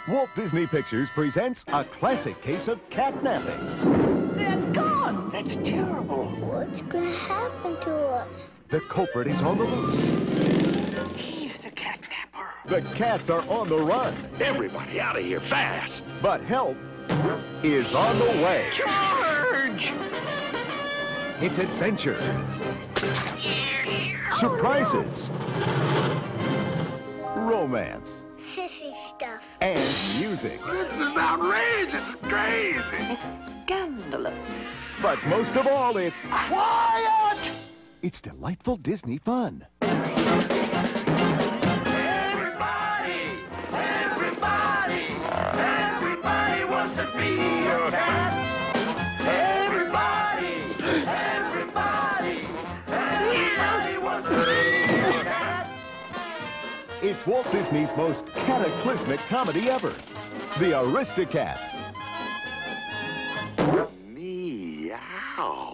Walt Disney Pictures presents a classic case of catnapping. They're gone! That's terrible. What's gonna happen to us? The culprit is on the loose. He's the catnapper. The cats are on the run. Everybody out of here fast. But help is on the way. Charge! It's adventure, surprises, romance, Sissy stuff. and music. This is outrageous. It's crazy. It's scandalous. But most of all, it's Quiet! It's delightful Disney fun. Everybody, everybody, everybody wants to be a cat. Everybody, everybody, everybody wants to be a cat. It's Walt Disney's most cataclysmic comedy ever, The Aristocats. Meow.